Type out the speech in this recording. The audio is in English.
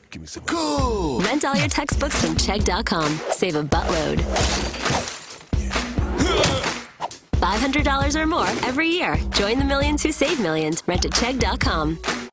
Give me some. Cool! Rent all your textbooks from Chegg.com. Save a buttload. $500 or more every year. Join the millions who save millions. Rent at Chegg.com.